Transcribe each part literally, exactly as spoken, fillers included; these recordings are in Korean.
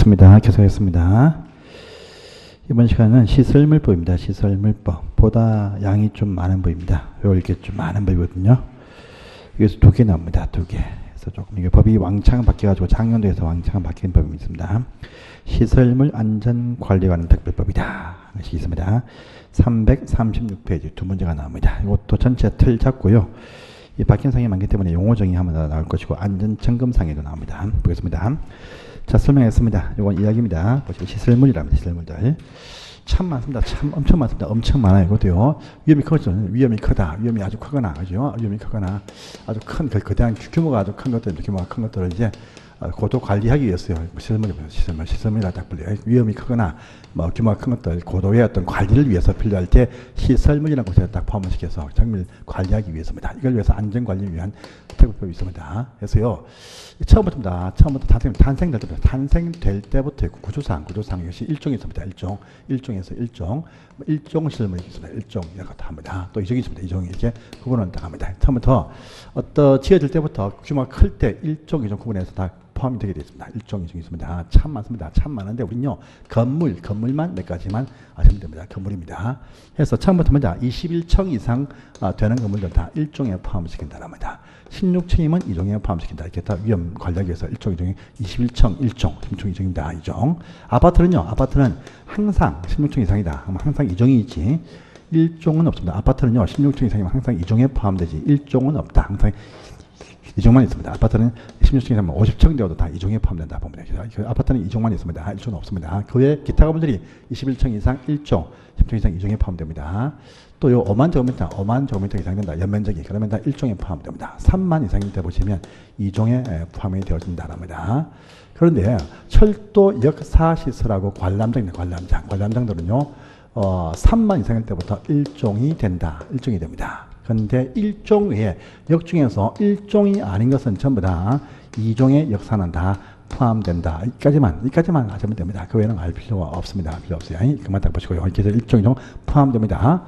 좋습니다. 계속하겠습니다. 이번 시간은 시설물법입니다. 시설물법. 보다 양이 좀 많은 법입니다. 외울 게 좀 많은 법이거든요. 여기서 두 개 나옵니다. 두 개. 그래서 조금 이게 법이 왕창 바뀌어가지고 작년도에서 왕창 바뀐 법이 있습니다. 시설물 안전관리에 관한 특별법이다. 것이 있습니다. 삼백삼십육 페이지 두 문제가 나옵니다. 이것도 전체 틀 잡고요. 이 바뀐 상이 많기 때문에 용어 정의 한번 나올 것이고 안전점검상에도 나옵니다. 보겠습니다. 자, 설명했습니다. 이건 이야기입니다. 보시면 시설물이랍니다. 시설물들. 참 많습니다. 참 엄청 많습니다. 엄청 많아요. 이것도요. 위험이 크죠. 위험이 크다. 위험이 아주 크거나, 그죠? 위험이 크거나 아주 큰, 거대한 규모가 아주 큰 것들, 규모가 큰 것들을 이제 고도 관리하기 위해서요. 시설물이고요. 시설물, 시설물이라 딱 불려요. 위험이 크거나 뭐 규모가 큰 것들, 고도의 어떤 관리를 위해서 필요할 때 시설물이라는 것을 딱 포함을 시켜서 정밀 관리하기 위해서입니다. 이걸 위해서 안전관리를 위한 특별법이 있습니다. 그래서요. 처음부터입니다. 처음부터 탄생, 탄생될 때부터, 탄생될 때부터 구조상, 구조상 이것이 일종이 있습니다. 일종, 일종에서 일종, 일종 시설물이 있습니다. 일종, 이렇게 합니다. 또 이종이 있습니다. 이종이 이렇게 구분을 딱 합니다. 처음부터 어떤 지어질 때부터 규모가 클 때 일종, 이종 구분해서 다 포함이 되게 되어 있습니다. 일종, 이종이 있습니다. 참 많습니다. 참 많은데 우리는요, 건물, 건물만 몇 가지만 아시면 됩니다. 건물입니다. 그래서 처음부터 먼저 이십일 층 이상 되는 건물들 다 일종에 포함을 시킨다는 겁니다. 십육 층이면 이종에 포함시킨다. 이렇게 다 위험 관리하기 위해서 일종, 이종이 이십일 층, 일종, 십육 층, 이종입니다. 이종. 아파트는요, 아파트는 항상 십육 층 이상이다. 그럼 항상 이종이 있지. 일종은 없습니다. 아파트는요, 십육 층 이상이면 항상 이종에 포함되지. 일종은 없다. 항상 이종만 있습니다. 아파트는 십육 층 이상이면 오십 층 되어도 다 이종에 포함된다. 보면 됩니다. 아파트는 이종만 있습니다. 일종은 없습니다. 그 외에 기타 건물들이 이십일 층 이상 일종, 십 층 이상 이종에 포함됩니다. 또 요 오만 제곱미터, 오만 제곱미터 이상 된다. 연면적이. 그러면 다 일종에 포함됩니다. 삼만 이상일 때 보시면 이종에 포함이 되어진다는 겁니다. 그런데 철도 역사시설하고 관람장입니다. 관람장. 관람장들은요, 어, 삼만 이상일 때부터 일종이 된다. 일종이 됩니다. 그런데 일종 외에 역중에서 일종이 아닌 것은 전부 다 이종의 역사는 다 포함된다. 이까지만, 이까지만 하시면 됩니다. 그 외에는 알 필요가 없습니다. 필요 없어요. 그만 딱 보시고요. 이렇게 해서 일종, 이종 포함됩니다.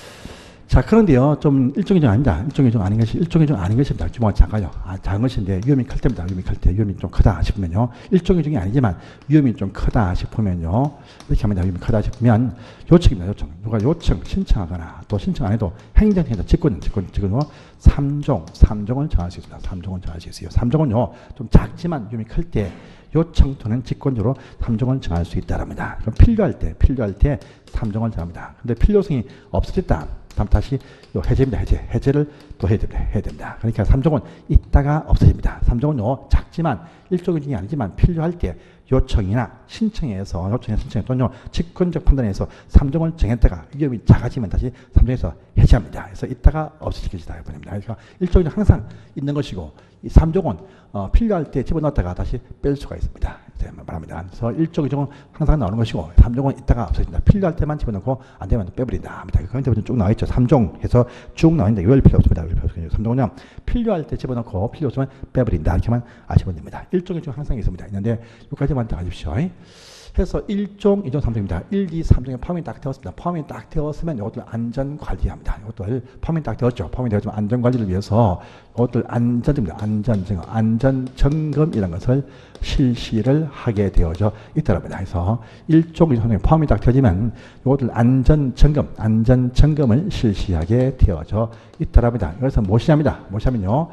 자, 그런데요, 좀 일종이 좀 아닙니다. 일종이 좀 아닌 것이, 일종이 좀 아닌 것입니다. 규모가 작아요. 아, 작은 것인데 위험이 클 때입니다. 위험이 클 때, 위험이 좀 크다 싶으면요. 일종이 중이 아니지만 위험이 좀 크다 싶으면요. 이렇게 합니다. 위험이 크다 싶으면 요청입니다. 요청. 누가 요청, 신청하거나 또 신청 안 해도 행정청에서 직권, 직권, 직권으로 삼 종, 삼 종을 정할 수 있습니다. 삼 종을 정할 수 있어요. 삼 종은요, 좀 작지만 위험이 클 때 요청 또는 직권적으로 삼 종을 정할 수 있다랍니다. 그럼 필요할 때, 필요할 때 삼 종을 정합니다. 근데 필요성이 없어졌다. 다음 다시 요 해제입니다. 해제. 해제를 또 해야 됩니다. 해야 됩니다. 그러니까 삼 종은 있다가 없어집니다. 삼 종은요, 작지만 일종이 중이 아니지만 필요할 때 요청이나 신청에서, 요청이나 신청에 또는 직권적 판단에서 삼 종을 정했다가 위험이 작아지면 다시 삼 종에서 해제합니다. 그래서 있다가 없어지겠다. 그러니까 일종은 항상 있는 것이고, 이 삼 종은 어, 필요할 때 집어넣었다가 다시 뺄 수가 있습니다. 이제 말합니다. 그래서 일종, 이종은 항상 나오는 것이고, 삼 종은 있다가 없어진다. 필요할 때만 집어넣고, 안 되면 빼버린다. 합니다. 그 컨텐츠 쭉 나와 있죠. 삼 종 해서 쭉 나와 있는데, 외울 필요 없습니다. 외울 필요 없습니다. 삼 종은요, 필요할 때 집어넣고, 필요 없으면 빼버린다. 이렇게만 아시면 됩니다. 일종, 이종 항상 있습니다. 있는데, 여기까지만 딱 아십시오. 해서 일종, 이종, 삼 종입니다. 일, 이, 삼 종에 포함이 딱 되었습니다. 포함이 딱 되었으면 이것들 안전관리합니다. 이것들 포함이 딱 되었죠. 포함이 되었지만 안전관리를 위해서 이것들 안전입니다. 안전증, 안전점검이라는 것을 실시를 하게 되어져 있더랍니다. 그래서 일종, 이종, 삼 종에 포함이 딱 되어지면 이것들 안전점검, 안전점검을 실시하게 되어져 있더랍니다. 그래서 무엇이냐입니다. 무엇이냐면요,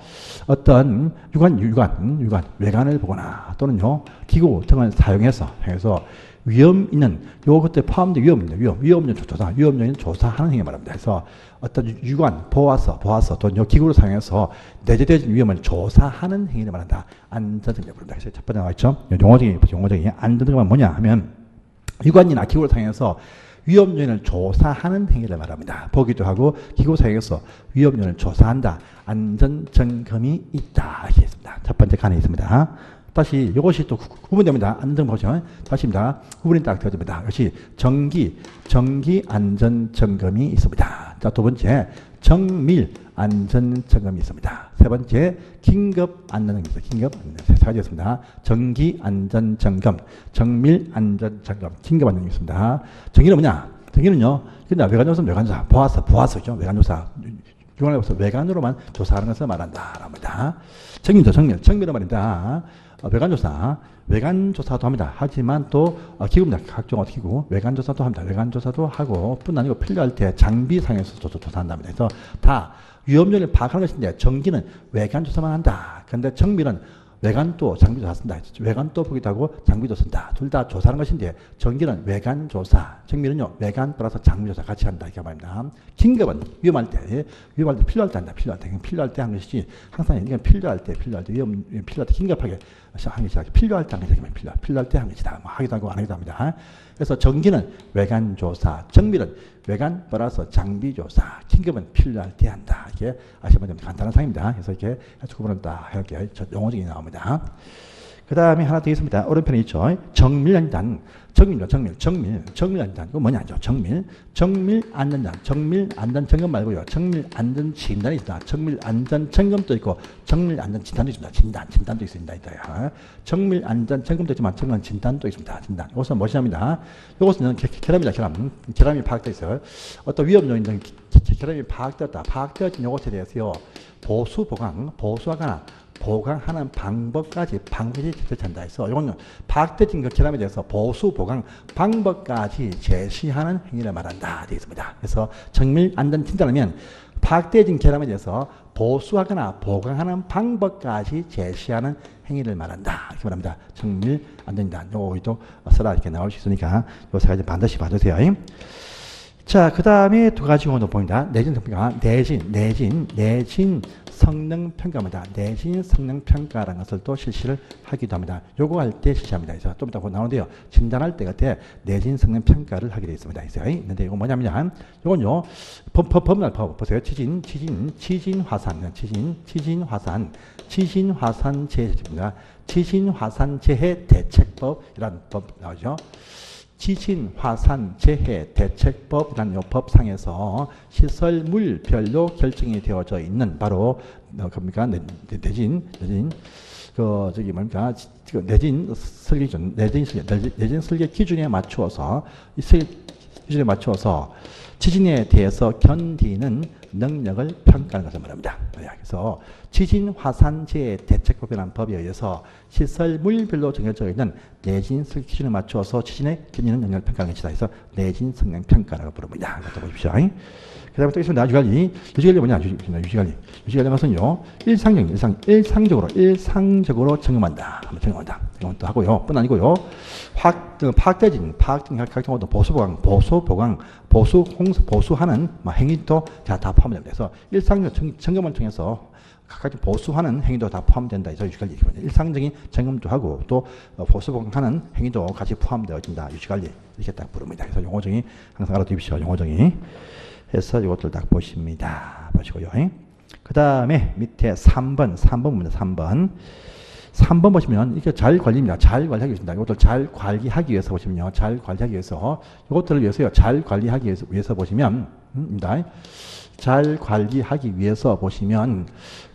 어떤 유관, 유관, 유관, 외관을 보거나 또는요, 기구 등을 사용해서, 해서 위험 있는, 요, 그때 포함된 위험 있는, 위험, 위험용 조사, 위험용인 조사하는 행위 말합니다. 그래서 어떤 유관, 보아서, 보아서, 또는 요 기구를 사용해서 내재되어진 위험을 조사하는 행위를 말한다. 안전증명을 부른다. 그래서 첫 번째 나와 있죠. 용어적인, 용어적인 안전증명은 뭐냐 하면, 유관이나 기구를 사용해서 위험 요인을 조사하는 행위를 말합니다. 보기도 하고 기구 사용해서 위험 요인을 조사한다. 안전 점검이 있다. 이렇게 있습니다. 첫 번째 칸에 있습니다. 다시 이것이 또 구분됩니다. 안전 보시면 다시입니다. 구분이 딱 되어집니다. 이것이 정기, 정기 안전 점검이 있습니다. 자, 두 번째 정밀 안전 점검이 있습니다. 세 번째 긴급 안전 점검이 있습니다. 긴급 세 가지였습니다. 정기 안전 점검, 정밀 안전 점검, 긴급 안전 점검이 있습니다. 정의는 뭐냐? 정의는요, 근데 외관조사는 외관조사, 보아서, 보아서죠. 외관조사. 유관에서 외관으로만 조사하는 것을 말한다. 합니다. 정밀죠, 정밀. 정밀은 말입니다. 어, 외관조사. 외관 조사도 합니다. 하지만 또 어, 기구입니다. 각종 기구 외관 조사도 합니다. 외관 조사도 하고 뿐 아니고 필요할 때 장비상에서도 조사한답니다. 그래서 다 위험률을 파악하는 것인데 전기는 외관 조사만 한다. 그런데 정밀은 외관도 장비도 다 쓴다. 외관도 보기도 하고 장비도 쓴다. 둘 다 조사하는 것인데 전기는 외관 조사, 정밀은요 외관 플러스 장비 조사 같이 한다 이렇게 말입니다. 긴급은 위험할 때, 위험할 때 필요할 때 한다. 필요할 때, 필요할 때 하는 것이지 항상 이건 필요할 때, 필요할 때 위험, 필요할 때 긴급하게 하는 것이다. 필요할 때 하는 것이다. 필요할, 필요할 때 하는 것이다. 뭐 하기도 하고 안 하기도 합니다. 그래서 전기는 외관 조사, 정밀은 외관 플러스 장비 조사, 긴급은 필요할 때 한다. 이게 아시면 됩니다. 간단한 상입니다. 그래서 이렇게 구분을 다 이렇게 용어적이 나옵니다. 그 다음에 하나 더 있습니다. 오른편에 있죠. 정밀안전, 정밀, 정밀, 정밀, 정밀안전. 이거 뭐냐죠? 정밀, 정밀 안전장, 정밀 안전 점검 말고요. 정밀 안전 진단이 있습니다. 정밀 안전 점검도 있고, 정밀 안전 진단도 있습니다. 진단, 진단도 있습니다. 정밀 안전 점검도 있지만, 정밀 진단도 있습니다. 진단. 이것은 무엇이냐입니다. 이것은 결함이다, 결함. 결함이 파악되어 있어요. 어떤 위험 요인들, 결함이 파악되었다. 파악되어진 이것에 대해서요. 보수 보강, 보수하거나 보강하는 방법까지 방법이 제시한다 해서 이건 파악되진 그 결함에 대해서 보수 보강 방법까지 제시하는 행위를 말한다 되어 있습니다. 그래서 정밀 안전 진단하면 파악되진 결함에 대해서 보수하거나 보강하는 방법까지 제시하는 행위를 말한다 이렇게 말합니다. 정밀 안전 진단 요것도 써라 이렇게 나올 수 있으니까 요 세 가지 반드시 봐주세요. 자, 그 다음에 두 가지 용어도 보인다. 내진 성평가, 내진, 내진, 내진 성능 평가입니다. 내진 성능 평가라는 것을 또 실시를 하기도 합니다. 요거 할 때 실시합니다. 그래서 좀 이따 나오는데요. 진단할 때 같아 내진 성능 평가를 하게 되어 있습니다. 있는데 이거 뭐냐면, 요건요, 법, 법, 법날 법, 보세요. 지진, 지진, 지진 화산, 지진, 지진 화산, 지진 화산 재해입니다. 지진 화산 재해 대책법이라는 법 나오죠. 지진, 화산, 재해, 대책법이라는 법상에서 시설물별로 결정이 되어져 있는 바로 어, 뭡니까 내진, 내진, 그 저기 뭡니까 내진 설계 기준, 내진 설계, 내진 설계 기준에 맞추어서 이 설계 기준에 맞추어서 지진에 대해서 견디는 능력을 평가하는 것을 말합니다. 그래서 지진, 화산, 재해 대책법이라는 법에 의해서 시설물별로 정해져 있는 내진 설계 기준에 맞추어서 지진에 견디는 능력을 평가하는 것이다. 그래서 내진 성능 평가라고 부릅니다. 이것도 보십시오. 그 다음에 또 있습니다. 유지관리. 유지관리 뭐냐? 유지관리. 유지관리 것은요, 일상적, 일상, 일상적으로, 일상적으로 점검한다. 한번 점검한다. 이건 또 하고요. 뿐 아니고요. 확, 파악되진, 파악된 각종 보수 보강, 보수 보강, 보수 홍수, 보수하는 행위도 다, 다 포함됩니다. 그래서 일상적 점검을 통해서 각각 보수하는 행위도 다 포함된다. 그래서 유지관리. 일상적인 점검도 하고 또 보수 보강하는 행위도 같이 포함되어진다. 유지관리. 이렇게 딱 부릅니다. 그래서 용어정의 항상 알아두십시오. 용어정의. 해서 이것들 딱 보십니다. 보시고요. 그 다음에 밑에 삼 번, 삼 번입니다. 삼 번. 삼 번 보시면 이게 잘 관리입니다. 잘 관리하기 위해서입니다. 이것들 잘 관리하기 위해서 보시면요. 잘 관리하기 위해서 이것들을 위해서요. 잘 관리하기 위해서, 위해서 보시면 입니다. 잘 관리하기 위해서 보시면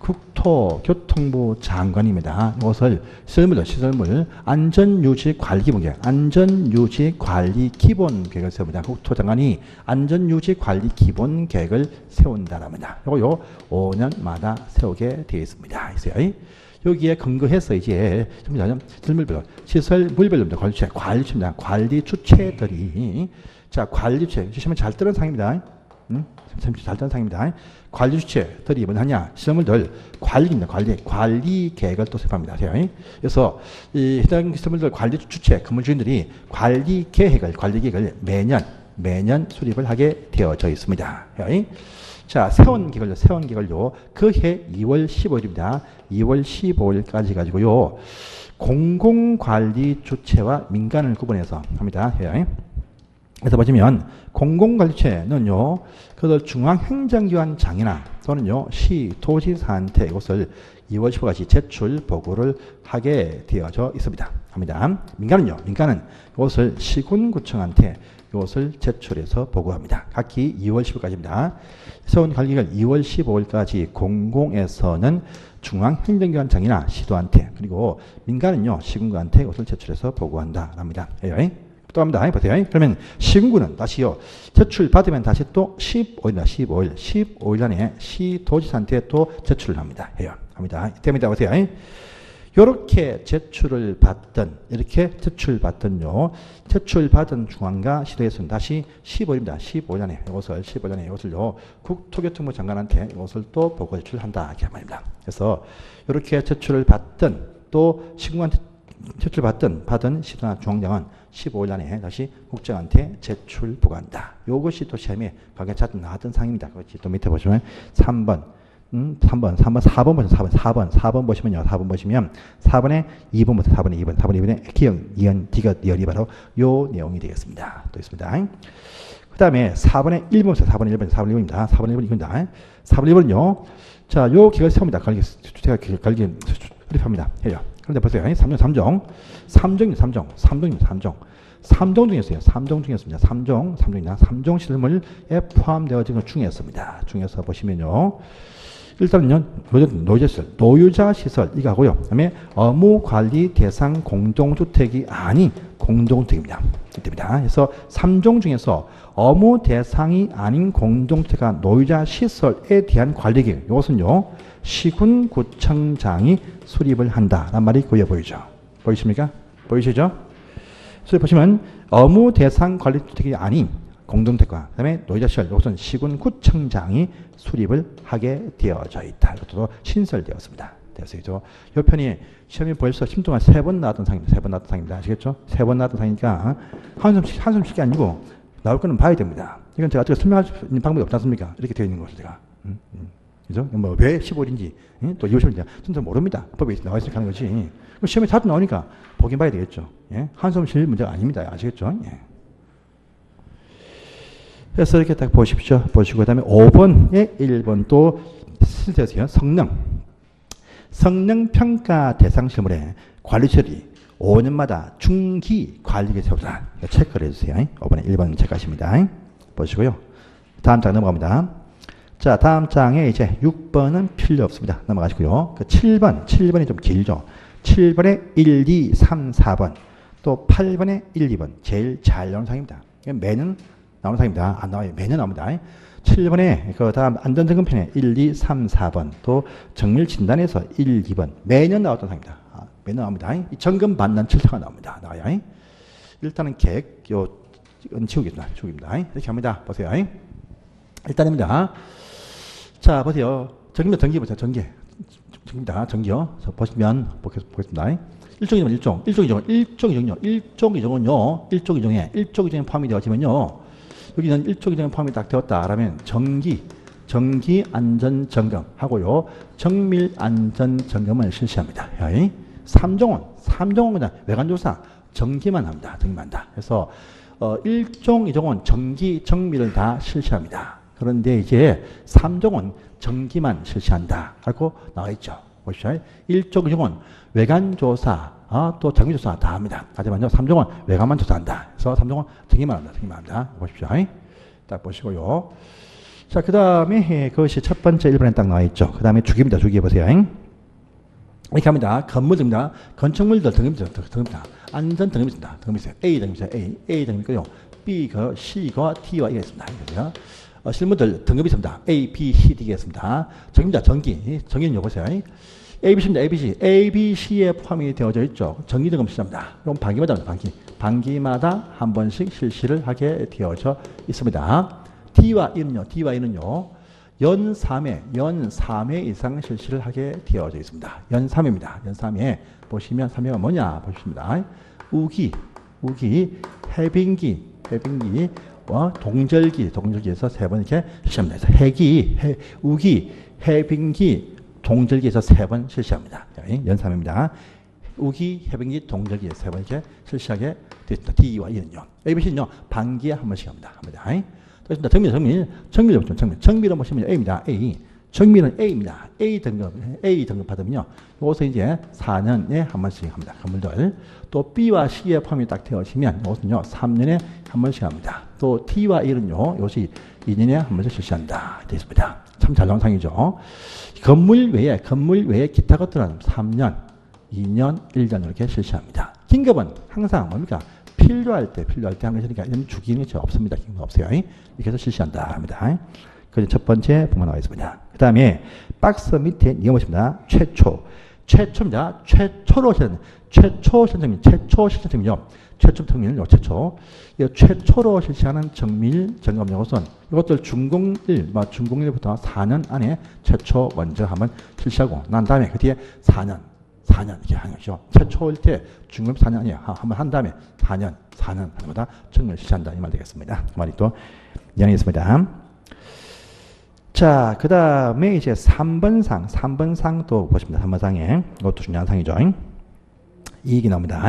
국토교통부 장관입니다. 이것을 시설물, 시설물 안전유지 관리 기본계획, 안전유지 관리 기본계획을 세웁니다. 국토장관이 안전유지 관리 기본계획을 세운다랍니다. 이거요 오 년마다 세우게 되어 있습니다. 있어요. 여기에 근거해서 이제 시설물별, 시설물별로 관리 주체, 관리 주체입니다. 관리 주체들이 자 관리 주체 주시면 잘 뜨는 상입니다. 음? 잘 뜨는 상입니다. 관리 주체들이 뭐냐? 시설물들 관리입니다. 관리 관리 계획을 또 수립합니다. 그래서 이 해당 시설물들 관리 주체 건물주인들이 관리 계획을 관리 계획을 매년 매년 수립을 하게 되어져 있습니다. 자, 세운 기간요, 세운 기간요, 그해 이월 십오일입니다. 이월 십오일까지 가지고요, 공공관리 주체와 민간을 구분해서 합니다. 그래서 보시면, 공공관리주체는요, 그들 중앙행정기관장이나 또는요, 시, 도지사한테 이것을 이월 십오일까지 제출 보고를 하게 되어져 있습니다. 합니다. 민간은요, 민간은 이것을 시군구청한테 이것을 제출해서 보고합니다. 각기 이월 십오일까지입니다. 세운 관리기간 이월 십오일까지 공공에서는 중앙행정기관장이나 시도한테 그리고 민간은요 시군구한테 이것을 제출해서 보고한다. 합니다. 또 합니다. 보세요. 그러면 시군구는 다시요 제출 받으면 다시 또 십오일이다. 십오일, 십오일 안에 시도지사한테 또 제출을 합니다. 해요. 합니다. 때문에 보세요. 요렇게 제출을 받던, 이렇게 제출받던요. 제출받은 중앙과 시도에서는 다시 십오 일입니다. 십오 일 안에 이것을, 십오 일 안에 이것을요, 국토교통부 장관한테 이것을 또 보고 제출한다. 이렇게 말입니다. 그래서 요렇게 제출을 받던, 또 시군한테 제출받던, 받은 시도나 중앙장은 십오 일 안에 다시 국장한테 제출 보고한다. 요것이 또 시험에 과거에 자주 나왔던 상입니다. 그렇지. 또 밑에 보시면 삼 번. 음, 삼 번, 삼 번, 사 번 보시면 사 번, 사 번, 사 번 보시면요. 사 번 보시면 사 번에 이 번부터 사 번에 이 번, 사 번에 이 번에 기역, 이연, 디귿, 열이 바로 요 내용이 되겠습니다. 또 있습니다. 그 다음에 사 번에 일 번부터 사 번에 일 번, 사 번에 일 번입니다. 사 번에 일 번 이겁니다. 사 번에 일 번은요. 자, 요 기각을 세웁니다. 갈기, 제가 갈기 수립합니다. 해요. 그런데 보세요. 삼 종, 삼 종. 삼 종입니다. 삼 종. 삼 종입니다. 삼 종. 삼 종 중이었어요. 삼 종 중이었습니다. 삼 종, 삼 종이나 삼 종 시설물에 포함되어진 것 중이었습니다. 중에서 보시면요. 일단은요, 노유자시설, 노유자시설, 이거 하고요. 그 다음에 의무관리 대상 공동주택이 아닌 공동주택입니다. 이때입니다. 그래서 삼 종 중에서 의무 대상이 아닌 공동주택과 노유자시설에 대한 관리계획, 이것은요, 시군구청장이 수립을 한다란 말이 보여 보이죠. 보이십니까? 보이시죠? 그래서 보시면 의무 대상 관리주택이 아닌 공동주택과 그다음에 노유자시설, 이것은 시군구청장이 수립을 하게 되어져 있다. 이것도 신설되었습니다. 그래서 이 편이 시험이 벌써 십 년 동안 세 번 나왔던 상입니다. 세 번 나왔던 상입니다. 아시겠죠? 세 번 나왔던 상이니까 한숨, 한숨 쉬기 아니고 나올 거는 봐야 됩니다. 이건 제가 어떻게 설명할 수 있는 방법이 없지 않습니까? 이렇게 되어 있는 것을 제가. 음, 음. 그죠? 뭐 왜 십오 일인지 음? 또 이월 십오 일인지 전혀 모릅니다. 법에 나와 있으니까 하는 거지. 시험에 자주 나오니까 보긴 봐야 되겠죠. 예? 한숨 쉴 문제가 아닙니다. 아시겠죠? 예. 그래서 이렇게 딱 보십시오. 보시고, 그 다음에 오 번에 일 번 또 실제로요. 성능. 성능 평가 대상 시험에 관리처리 오 년마다 중기 관리계 세우자. 체크를 해주세요. 오 번에 일 번 체크하십니다. 보시고요. 다음 장 넘어갑니다. 자, 다음 장에 이제 육 번은 필요 없습니다. 넘어가시고요. 그 칠 번, 칠 번이 좀 길죠. 칠 번에 일, 이, 삼, 사 번. 또 팔 번에 일, 이 번. 제일 잘 나오는 상입니다. 매는 나오는 상입니다. 안 나와요. 매년 나옵니다. 칠 번에 그 다음 안전점검편에 일, 이, 삼, 사 번 또 정밀진단에서 일, 이 번 매년 나왔던 상입니다. 아, 매년 나옵니다. 이 점검 받는 칠차가 나옵니다. 나와요. 일단은 계획 요 치우겠습니다. 치우입니다. 이렇게 합니다. 보세요. 일단입니다. 자, 보세요. 전기입니다. 전기 보세요. 전기. 전기입니다. 전기요. 자, 보시면 보겠습니다. 일종 이종, 일종, 일종 이종, 일종 이종요. 일종 이종은요. 일종 이종에 일종 이종에 포함이 되어지면요. 여기는 일종 이종에 포함이 딱 되었다. 그러면 전기, 전기 안전 점검 하고요. 정밀 안전 점검을 실시합니다. 삼 종은, 삼 종은 그냥 외관 조사, 전기만 합니다. 전기만 한다. 그래서 어, 일종 이종은 전기, 정밀을 다 실시합니다. 그런데 이제 삼 종은 전기만 실시한다. 하고 나와 있죠. 보시죠. 일종 이종은 외관 조사, 어, 또 전기 조사 다 합니다. 하지만요, 삼 종은 외관만 조사한다. 그래서 삼 종은 전기만 한다. 전기만 한다. 보십시오. 딱 보시고요. 자, 그 다음에 그것이 첫 번째 일 번에 딱 나와 있죠. 그 다음에 주기입니다. 주기 보세요. 이렇게 합니다. 건물입니다. 건축물들 등급입니다. 등급입니다. 안전 등급이 있습니다. 등급이 있어요. A 등급이 있어요. A. A 등급이고요. B, 그 C가 D와 E가 있습니다. 그래서 어, 실무들 등급이 있습니다. A, B, C, D가 있습니다. 전기입니다. 전기. 전기는 요 보세요. A, B, C입니다. A, B, C. A, B, C에 포함이 되어져 있죠. 전기 등급 실시합니다. 그럼 반기마다 반기. 반기마다 한 번씩 실시를 하게 되어져 있습니다. D와 E는요. D와 E는요. 연 삼 회, 연 삼 회 이상 실시를 하게 되어져 있습니다. 연 삼 회입니다. 연 삼 회. 보시면 삼 회가 뭐냐 보십니다. 우기, 우기, 해빙기, 해빙기, 어, 동절기, 동절기에서 세 번 이렇게 실시합니다. 그래서 해기, 해, 우기, 해빙기, 동절기에서 세 번 실시합니다. 연 삼 회입니다. 우기, 해빙기, 동절기에 세 번 이렇게 실시하게 되었습니다. D와 E는요. A, B, C는요. 반기에 한 번씩 합니다. 합니다. 그렇습니다. 정밀, 정밀, 정밀을 보시면 정밀, 정밀을 보시면 A입니다. A. 정밀은 A입니다. A 등급, A 등급 받으면요. 이것은 이제 사 년에 한 번씩 합니다. 건물들. 또 B와 C에 포함이 딱 되어지면 이것은요, 삼 년에 한 번씩 합니다. 또 T와 L은요, 이것이 이 년에 한 번씩 실시한다. 되어 있습니다. 참 잘 나온 상이죠. 건물 외에, 건물 외에 기타 것들은 삼 년, 이 년, 일 년 이렇게 실시합니다. 긴급은 항상 뭡니까? 필요할 때, 필요할 때 하는 것이니까 이런 주기는 없습니다. 긴급 없어요. 이렇게 해서 실시한다. 합니다. 그 첫 번째 부분 나와 있습니다. 그 다음에 박스 밑에 이거 보십니다. 최초, 최초입니다. 최초로 실현, 최초 실현, 최초 실현 증명요. 최초 증명요, 최초. 이 최초로 실시하는 정밀 점검 요것은 이것들 준공일, 뭐 준공일부터 사 년 안에 최초 먼저 한번 실시하고 난 다음에 그 뒤에 사 년, 사 년 이렇게 하는 것이죠. 최초일 때 중급 사 년이에요. 한번 한 다음에 사 년, 사 년 하는 거다 정밀 실시한다 이 말 되겠습니다. 그 말이 또 연이있습니다. 자, 그 다음에 이제 삼 번 상, 삼 번 상도 보십니다. 삼 번 상에. 이것도 중요한 상이죠. 이익이 나옵니다.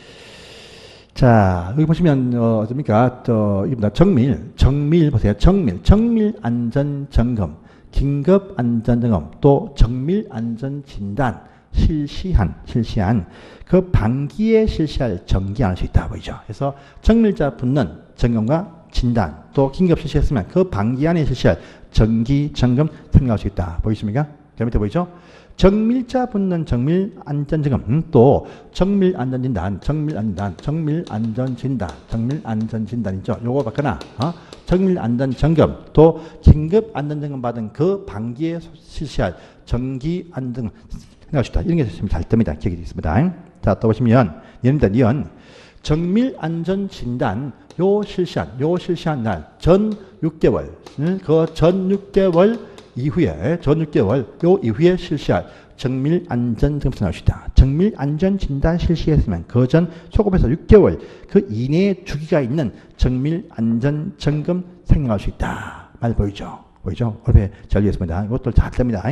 자, 여기 보시면, 어, 어떻습니까? 저, 이겁니다. 정밀, 정밀 보세요. 정밀, 정밀 안전 점검, 긴급 안전 점검, 또 정밀 안전 진단, 실시한, 실시한, 그 반기에 실시할 정기할 수 있다 보이죠. 그래서 정밀자 붙는 점검과 진단, 또 긴급 실시했으면 그 반기 안에 실시할 정기 점검 생각할 수 있다. 보이십니까? 저 밑에 보이죠? 정밀자 붙는 정밀 안전 점검, 음, 또 정밀 안전 진단, 정밀 안전, 정밀 안전 진단, 정밀 안전 진단이죠. 요거 받거나, 어? 정밀 안전 점검, 또 긴급 안전 점검 받은 그 반기에 실시할 정기 안전 생각할 수 있다. 이런 게 있으면 잘 뜹니다. 기억이 있습니다. 자, 또 보시면, 예입니다. 니은 정밀 안전 진단 요 실시한, 요 실시한 날 전 육 개월, 그 전 육 개월 이후에, 전 육 개월 요 이후에 실시할 정밀 안전 점검 생각할 수 있다. 정밀 안전 진단 실시했으면 그 전 소급해서 육 개월 그 이내에 주기가 있는 정밀 안전 점검 생각할 수 있다. 말 보이죠? 보이죠? 얼핏 잘 이해했습니다. 이것도 잘 됩니다.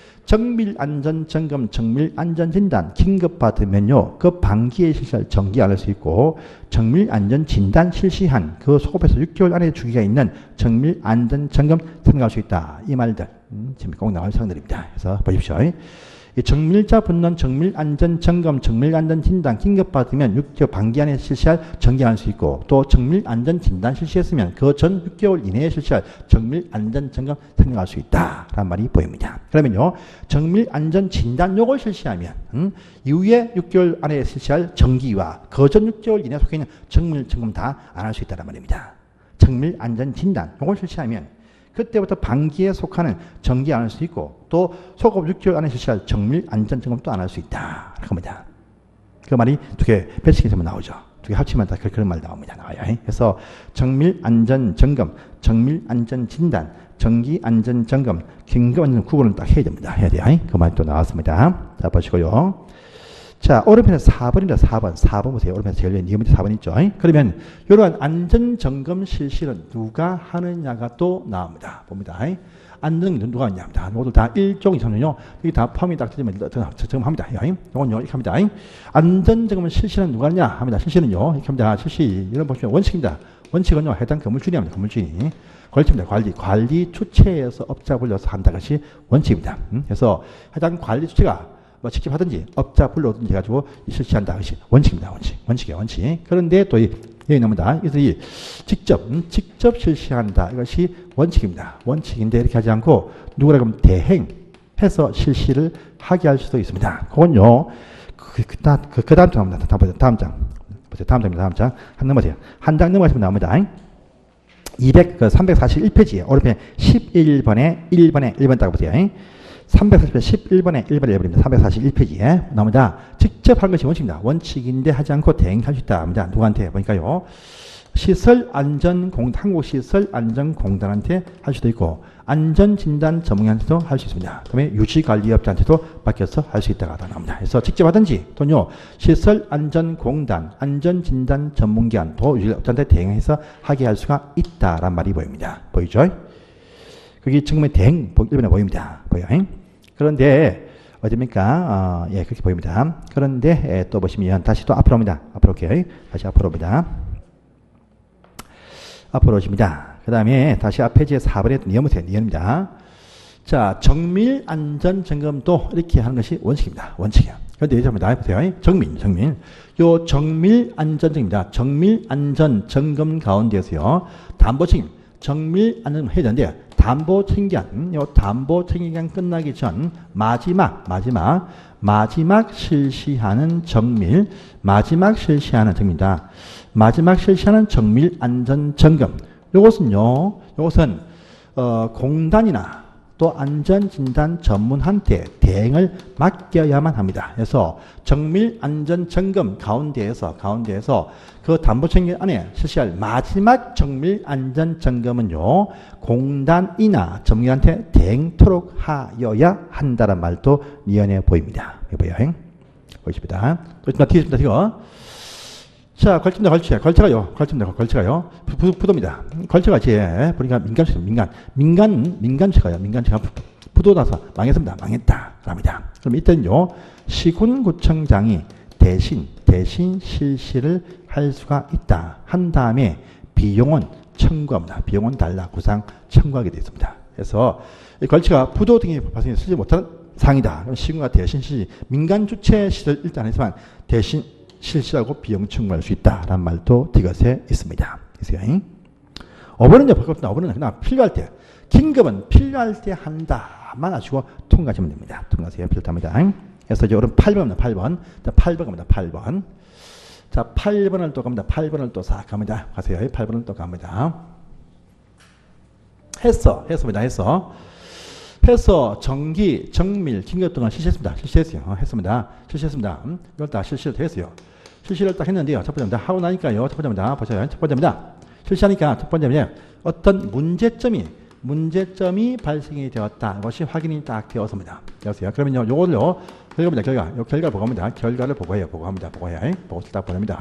정밀 안전 점검, 정밀 안전 진단 긴급 받으면요 그 반기에 실시할 정기 알 수 있고 정밀 안전 진단 실시한 그 소급해서 육 개월 안에 주기가 있는 정밀 안전 점검 생각할 수 있다. 이 말들 음, 지금 꼭 나올 사항들입니다. 그래서 보십시오. 이 정밀자 붙는 정밀 안전 점검, 정밀 안전 진단 긴급 받으면 육 개월 반기 안에 실시할 정기할 수 있고 또 정밀 안전 진단 실시했으면 그 전 육 개월 이내에 실시할 정밀 안전 점검 생각할 수 있다라는 말이 보입니다. 그러면요 정밀 안전 진단 요걸 실시하면 음, 이후에 육 개월 안에 실시할 정기와 그 전 육 개월 이내에 속해 있는 정밀 점검 다 안 할 수 있다는 말입니다. 정밀 안전 진단 요걸 실시하면 그때부터 반기에 속하는 정기 안 할 수 있고 또 소급 육 개월 안에 실시할 정밀 안전 점검도 안 할 수 있다. 그겁니다. 그 말이 두 개 배치기에서 나오죠. 두 개 합치면 다 그런 말 나옵니다. 나와요. 그래서 정밀 안전 점검, 정밀 안전 진단, 정기 안전 점검, 긴급 안전 구분을 딱 해야 됩니다. 해야 돼요. 그 말이 또 나왔습니다. 자, 보시고요. 자, 오른편에 사 번입니다. 사 번. 사 번 보세요. 오른편에 제일 왼 사 번 있죠. 그러면 이러한 안전점검 실시는 누가 하느냐가 또 나옵니다. 봅니다. 안전점검 누가 하느냐입니다. 이것도 다 일종 이상은요. 여기 다 포함이 딱 되면 점검합니다. 이건요, 이렇게 합니다. 안전점검 실시는 누가 하느냐 합니다. 실시는요, 이렇게 합니다. 실시. 이런 보시면 원칙입니다. 원칙은요, 해당 건물주인이 합니다. 건물주인이. 관리입니다. 관리. 관리 주체에서 업자 불러서 한다 것이 원칙입니다. 그래서 해당 관리 주체가 뭐 직접 하든지 업자 불러든지 해가지고 실시한다. 것이 원칙입니다. 원칙. 원칙이에요. 원칙. 그런데 또 여기 나옵니다. 이것이 직접, 음, 직접 실시한다. 이것이 원칙입니다. 원칙인데 이렇게 하지 않고 누구라고 하면 대행해서 실시를 하게 할 수도 있습니다. 그건요. 그, 그, 그, 그 다음 장 나옵니다. 다음, 다음 장. 보세요. 다음 장입니다. 다음 장. 한 넘어세요. 한 장 넘어가시면 나옵니다. 이백, 그 삼백사십일 페이지에 오른편에 십일 번에 일 번에 일 번 딱 보세요. 삼백사십 번 십일 번에 일 번에 일 번입니다. 삼백사십일 페이지에 나옵니다. 직접 한 것이 원칙입니다. 원칙인데 하지 않고 대행할 수 있다. 합니다. 누구한테? 보니까요. 시설안전공단, 한국시설안전공단한테 할 수도 있고 안전진단 전문가한테도 할 수 있습니다. 그다음에 유지관리업자한테도 맡겨서 할 수 있다가 나옵니다. 그래서 직접 하든지 또는요. 시설안전공단, 안전진단 전문기관, 또 유지업자한테 대행해서 하게 할 수가 있다란 말이 보입니다. 보이죠? 그게 지금의 대행 일본에 보입니다. 보여요. 그런데 어딥니까? 어, 예, 그렇게 보입니다. 그런데 예, 또 보시면 다시 또 앞으로 옵니다. 앞으로 오케이. 다시 앞으로 옵니다. 앞으로 오십니다. 그 다음에 다시 앞 페이지에 사 번에 니언보세요. 니언입니다. 자, 정밀 안전 점검도 이렇게 하는 것이 원칙입니다. 원칙이야. 그런데 여기 한번 나와보세요. 정밀, 정밀. 요 정밀 안전 점검입니다. 정밀 안전 점검 가운데서요. 담보 책임, 정밀 안전 해야 되는데 담보 책임기간, 요 담보 책임기간 끝나기 전 마지막, 마지막, 마지막 실시하는 정밀, 마지막 실시하는 점입니다. 마지막 실시하는 정밀 안전 점검. 요것은요, 요것은 어, 공단이나 또 안전진단 전문한테 대행을 맡겨야만 합니다. 그래서 정밀 안전점검 가운데에서 가운데에서 그 담보청계 안에 실시할 마지막 정밀 안전점검은요 공단이나 전문가한테 대행토록 하여야 한다는 말도 니언해 보입니다. 여보요. 보십니다. 또 뒤집니다. 이거. 자, 걸침다, 걸치. 걸치가요. 걸침다, 걸치가요. 부, 부도입니다. 걸치가 이제, 보니까 민간체, 민간. 민간, 민간체가요. 민간체가 부도 나서 망했습니다. 망했다.랍니다. 그럼 이때는요, 시군구청장이 대신, 대신 실시를 할 수가 있다. 한 다음에 비용은 청구합니다. 비용은 달라. 구상 청구하게 되어 있습니다. 그래서 이 걸치가 부도 등이 발생해 쓰지 못하는 상이다. 그럼 시군과 대신 실시, 민간 주체 시를 일단 했지만 대신 실시하고 비용 청구할 수 있다라는 말도 이것에 있습니다. 그래서 어버는요, 바깥다. 어버는 그냥 필요할 때, 긴급은 필요할 때 한다만 아시고 통과하시면 됩니다. 통과하세요. 필요합니다. 그래서 이제 오른 팔 번입니다. 팔 번. 팔 번 갑니다. 팔 번. 자, 팔 번을 또 갑니다. 팔 번을 또 싹 갑니다. 가세요. 팔 번을 또 갑니다. 했어. 했습니다. 했어. 해서 정기, 정밀, 긴급 등을 실시했습니다. 실시했어요. 했습니다. 실시했습니다. 음, 이걸 다 실시를 했어요. 실시를 딱 했는데요. 첫 번째입니다. 하고 나니까요. 첫 번째입니다. 보세요. 첫 번째입니다. 실시하니까 첫 번째는 어떤 문제점이, 문제점이 발생이 되었다. 이것이 확인이 딱 되었습니다. 되었어요. 그러면요. 요거를요. 결과입니다. 결과. 요 결과 보고합니다. 결과를 보고해요. 보고합니다. 보고해요. 보고서 딱 보냅니다.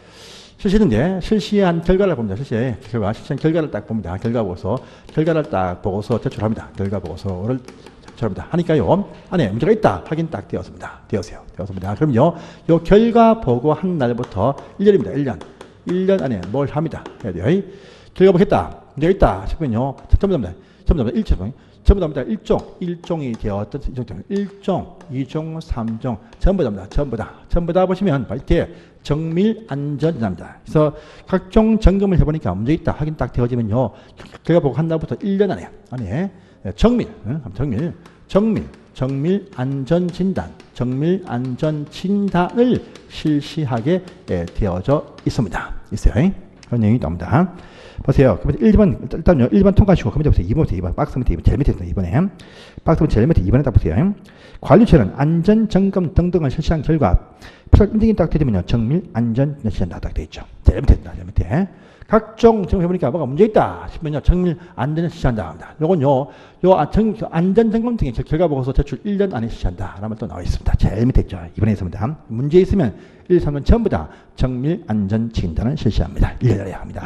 실시는데 실시한 결과를 봅니다. 실시해 결과 실시한 결과를 딱 봅니다. 결과 보고서 결과를 딱 보고서 제출합니다. 결과 보고서를 제출합니다. 하니까요 안에 문제가 있다 확인 딱 되었습니다. 되었어요. 되었습니다. 그럼요 요 결과 보고한 날부터 일 년입니다. 일 년 일 년 안에 뭘 합니다. 해야 돼요. 결과 보겠다 문제가 있다 싶으면요 전부 다입니다. 전부 다입니다. 일종 전부 다입니다. 일종 일종이 되었던 일종 일종 이종 삼종 전부 다입니다. 전부 다 전부 다 보시면 이렇게 정밀 안전입니다. 그래서 각종 점검을 해보니까 문제 있다 확인 딱 되어지면요 결과 보고 한 날부터 일 년 안에 안에 정밀 정밀 정밀 정밀 안전 진단 정밀 안전 진단을 실시하게 되어져 있습니다. 있어요. 그런 내용이 나옵니다. 보세요. 일 번 일단요 일 번 통과하시고 그럼 보세요. 이 번부터 이 번 박스 밑에 이 번 제일 밑에 있습니다. 이번에 박스 밑에 제일 밑에 이 번에 딱 보세요. 관리처는 안전 점검 등등을 실시한 결과 필요 인증이 딱 되면요 정밀 안전 실시한다 딱 되어 있죠. 제일 밑에 있다. 제일 밑에 각종 점검 해보니까 뭐가 문제 있다 싶으면요 정밀 안전 실시한다 합니다. 요건요 요 정, 안전 점검 등의 결과 보고서 제출 일 년 안에 실시한다 라면 또 나와 있습니다. 제일 밑에 있죠. 이번에 있습니다. 문제 있으면 일, 삼 년 전부 다 정밀 안전 진단을 실시합니다. 일 년 안에 합니다.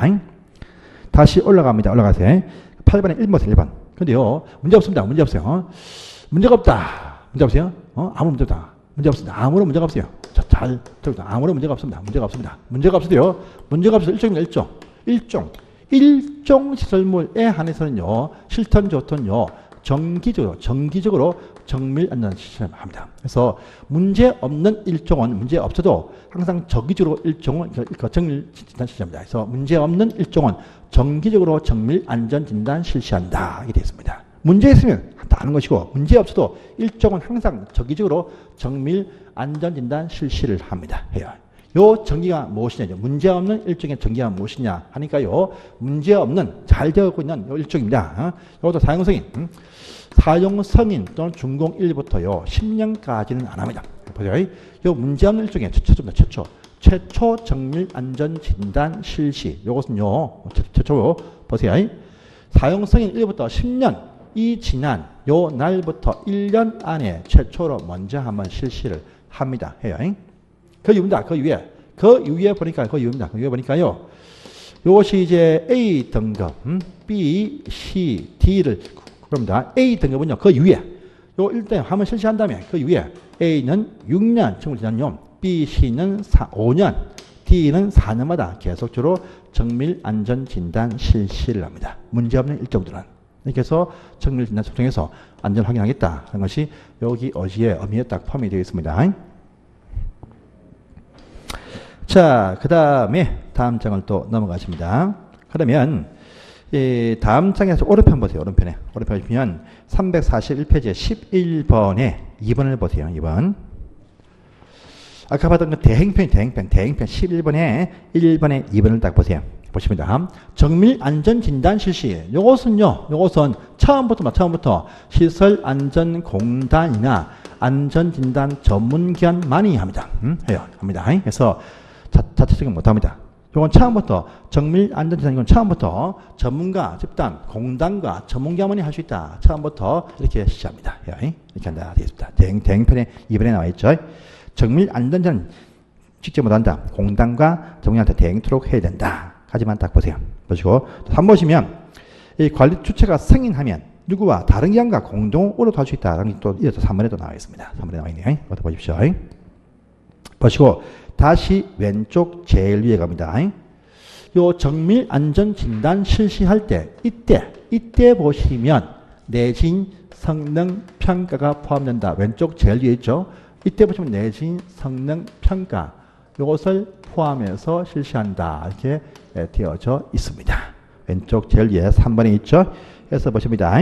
다시 올라갑니다. 올라가세요. 팔 번에 일 번, 일 번. 근데요, 문제 없습니다. 문제 없어요. 문제가 없다. 문제 없어요? 어? 아무 문제 없다. 문제 없습니다. 아무런 문제가 없어요. 자, 잘, 들어보세요. 아무런 문제가 없습니다. 문제가 없습니다. 문제가 없어도요, 문제가 없어서 일종입니다. 일종. 일종. 일종 시설물에 한해서는요, 실턴, 조턴요, 정기적으로, 정기적으로 정밀 안전 실시를 합니다. 그래서 문제 없는 일종은 문제 없어도 항상 정기적으로 일종은 정밀 진단 실시합니다. 그래서 문제 없는 일종은 정기적으로 정밀 안전 진단 실시한다. 이게 되어 있습니다. 문제 있으면 다 아는 것이고 문제 없어도 일종은 항상 정기적으로 정밀 안전 진단 실시를 합니다. 해요. 요 정기가 무엇이냐? 문제 없는 일종의 정기가 무엇이냐 하니까요. 문제 없는 잘 되어 있는 요 일종입니다. 이것도 사용승인. 사용승인 또는 준공 일부터요. 십 년까지는 안 합니다. 보세요. 요 문제 없는 일종의 최초입니다. 최초. 최초 정밀 안전 진단 실시. 요것은요. 최초로 보세요. 사용승인 일부터 십 년이 지난 요 날부터 일 년 안에 최초로 먼저 한번 실시를 합니다. 해요. 그 이유입니다. 그 이유에. 그 이유에 보니까, 그 이유입니다. 그 이유에 보니까요. 이것이 이제 A 등급, 음? B, C, D를, 그럽니다. A 등급은요, 그 이유에. 요 일단 한번 실시한 다음에 그 이유에 A는 육 년, 정을 지난요. B, C는 사, 오 년, D는 사 년마다 계속적으로 정밀 안전 진단 실시를 합니다. 문제없는 일정들은. 이렇게 해서 정밀 진단 속성에서 안전 확인하겠다 하는 것이 여기 어지의 의미에 딱 포함이 되어 있습니다. 자, 그 다음에 다음 장을 또 넘어가십니다. 그러면 이 다음 장에서 오른편 보세요. 오른편에. 오른편 보시면 삼백사십일 페이지 십일 번에 이 번을 보세요. 이 번. 아까 봤던 그 대행편, 대행편, 대행편 십일 번에 일 번에 이 번을 딱 보세요. 보십니다. 정밀 안전 진단 실시. 요것은요, 요것은 처음부터, 처음부터 시설안전공단이나 안전진단 전문기관만이 합니다. 음, 해요. 합니다. 그래서 자, 자체적인 못합니다. 요건 처음부터 정밀 안전진단 이건 처음부터 전문가, 집단, 공단과 전문가만이 할 수 있다. 처음부터 이렇게 시작합니다. 이렇게 한다. 되겠습니다. 대행, 대행편에 이 번에 나와 있죠. 정밀 안전진단 직접 못한다. 공단과 전문가한테 대행토록 해야 된다. 하지만 딱 보세요. 보시고 삼 번 보시면 이 관리 주체가 승인하면 누구와 다른 기관과 공동으로 할 수 있다라는 또 이어서 삼 번에도 나와 있습니다. 삼 번에 나와 있네요. 이것도 보십시오. 보시고 다시 왼쪽 제일 위에 갑니다. 요 정밀 안전 진단 실시할 때 이때 이때 보시면 내진 성능 평가가 포함된다. 왼쪽 제일 위에 있죠. 이때 보시면 내진 성능 평가 요것을 포함해서 실시한다. 이렇게 되어져 있습니다. 왼쪽 제일 위에 삼 번에 있죠. 그래서 보십니다.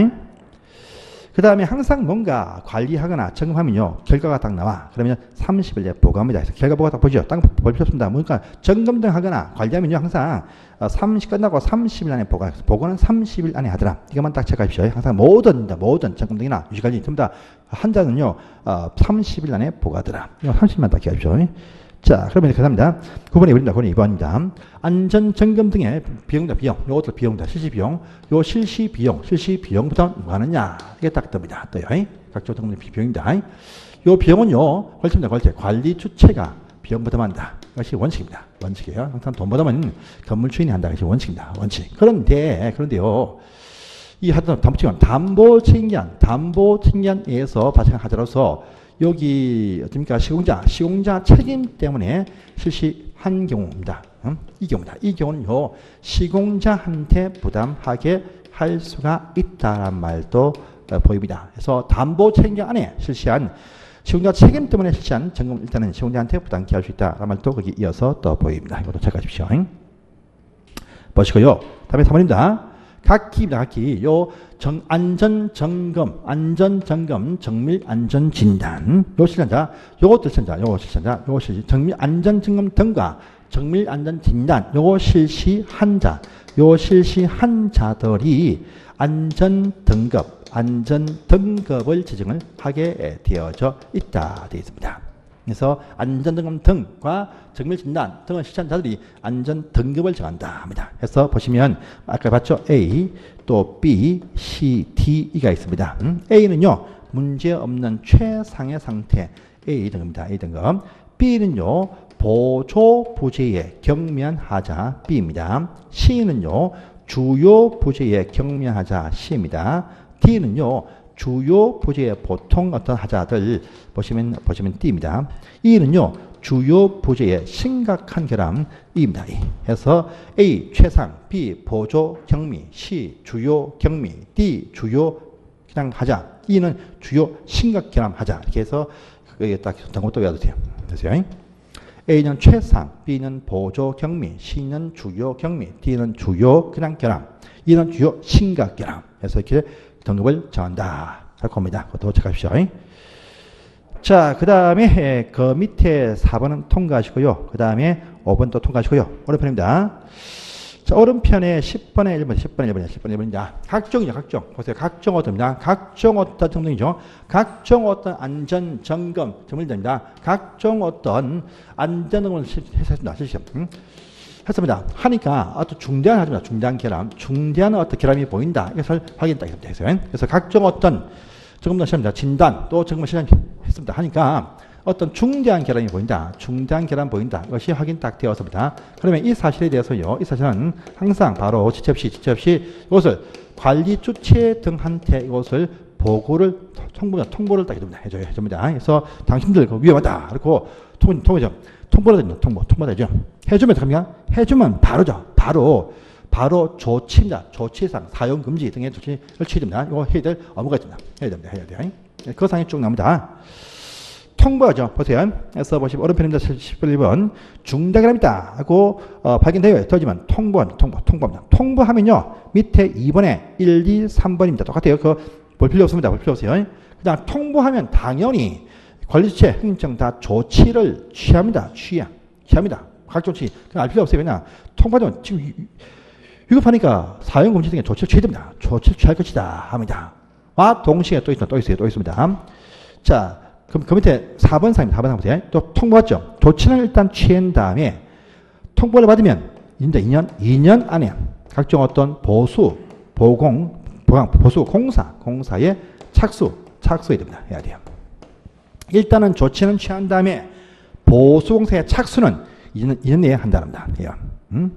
그 다음에 항상 뭔가 관리하거나 점검하면요. 결과가 딱 나와. 그러면 삼십 일 내에 보고합니다. 그래서 결과 보고 딱 보죠. 딱 볼 필요 없습니다. 뭔가 점검 등 하거나 관리하면요. 항상 삼십 끝나고 삼십 일 안에 보고, 보고는 삼십 일 안에 하더라. 이것만 딱 체크하십시오. 항상 모든, 모든 점검 등이나 유지관리 전부 다 한자는요. 삼십 일 안에 보고하더라. 이거 삼십 일만 딱 기억하십시오. 자, 그러면 이렇게 합니다. 구 번에 이번입니다. 구 번에 이 번입니다. 안전 점검 등의 비용입니다. 비용. 요것도 비용입니다. 실시 비용. 요 실시 비용. 실시 비용부터 뭐 하느냐. 이게 딱 뜹니다. 떠요. 각종 등의 비용입니다. 요 비용은요. 걸칩니다. 걸쳐. 관리 주체가 비용 부담한다. 이것이 원칙입니다. 원칙이에요. 항상 돈 부담은 건물 주인이 한다. 이것이 원칙입니다. 원칙. 그런데, 그런데요. 이 하던 담보책임, 담보 책임기한, 담보 책임기한에서 발생한 하자로서 여기 어떻습니까? 시공자, 시공자 책임 때문에 실시한 경우입니다. 음? 이 경우입니다. 이 경우는요, 시공자한테 부담하게 할 수가 있다는 말도 어, 보입니다. 그래서 담보 책임자 안에 실시한 시공자 책임 때문에 실시한 점검 일단은 시공자한테 부담케 할 수 있다는 말도 거기 이어서 또 보입니다. 이것도 체크하십시오. 보시고요. 다음에 삼 번입니다. 각기입니다. 각기. 요 정, 안전 점검, 안전 점검, 정밀 안전 진단. 요 실천자, 요것도 실천자, 요거 실천자, 요거 실시, 정밀 안전 점검 등과 정밀 안전 진단, 요거 실시한 자, 요 실시한 자들이 안전 등급, 안전 등급을 지정을 하게 되어져 있다. 되어 있습니다. 그래서 안전등급 등과 정밀진단 등을 실시한 자들이 안전 등급을 정한다 합니다. 그래서 보시면 아까 봤죠? A, 또 B, C, D가 있습니다. 음? A는요. 문제없는 최상의 상태 A 등급입니다. A 등급. B는요. 보조 부재의 경미하자 B입니다. C는요. 주요 부재의 경미하자 C입니다. D는요. 주요 부재의 보통 어떤 하자들 보시면 보시면 D입니다. E는요 주요 부재의 심각한 결함 E입니다. E. 해서 A 최상, B 보조 경미, C 주요 경미, D 주요 그냥 하자, E는 주요 심각 결함 하자. 이렇게 해서 그게 딱 단것도 외워도 돼요. 됐어요? A는 최상, B는 보조 경미, C는 주요 경미, D는 주요 그냥 결함, E는 주요 심각 결함. 그래서 이렇게 등급을 정한다. 할 겁니다. 그것도 체크하십시오. 자, 그 다음에 그 밑에 사 번은 통과하시고요. 그 다음에 오 번도 통과하시고요. 오른편입니다. 자, 오른편에 십 번에 일 번, 십 번에 일 번이야. 십 번에 일 번입니다. 각종이죠. 각종. 보세요. 각종 어떤입니다. 각종 어떤 정도이죠. 각종 어떤 안전 점검 점검입니다. 각종 어떤 안전 점검을 했습니다. 실시. 음? 했습니다. 하니까 어떤 중대한 하지만 중대한 결함, 중대한 어떤 결함이 보인다. 이것을 확인했다. 그래서 각종 어떤 점검도 시작합니다. 진단 또 점검을 시작했습니다. 하니까 어떤 중대한 결함이 보인다. 중대한 결함 보인다. 이것이 확인 딱 되었습니다. 그러면 이 사실에 대해서요. 이 사실은 항상 바로 지체 없이 지체 없이 이것을 관리 주체 등한테 이것을 보고를 통보 통보를 딱 해줍니다. 해줘요. 해줍니다. 그래서 당신들 위험하다. 그리고 통 통보죠. 통보를 해줍니다. 통보 통보를 해줘. 해주면 어떡합니까? 해주면 바로죠. 바로 바로 조치입니다. 조치상 사용 금지 등의 조치를 취해줍니다. 이거 해야 될 업무가 있습니다. 해야 됩니다. 해야 돼요. 그 사항이 쭉 나옵니다. 통보하죠. 보세요. 그래서 보시면 오른편입니다. 십일 번 중대결함이다 하고 어, 발견되어요. 터지면 통보합니다. 통보, 통보합니다. 통보하면요. 밑에 이 번에 일, 이, 삼 번입니다. 똑같아요. 그거 볼 필요 없습니다. 볼 필요 없어요. 그냥 통보하면 당연히 관리주체, 행정 다 조치를 취합니다. 취야. 취합니다. 각종 조치. 알 필요 없어요. 그냥 통과되면 지금 이- 위급하니까 사용금지 등의 조치를 취해야 됩니다. 조치를 취할 것이다 합니다. 와 동시에 또 있다, 또 있어요, 또 있습니다. 자, 그럼 그 밑에 사 번 사입니다. 사 번 사입니다. 또 통보받죠. 조치는 일단 취한 다음에 통보를 받으면 이제 이 년, 이 년 안에 각종 어떤 보수, 보공, 보강, 보수, 공사, 공사에 착수, 착수해야 됩니다. 해야 돼요. 일단은 조치는 취한 다음에 보수 공사의 착수는 이 년, 이 년 내에 한다랍니다. 해요. 음?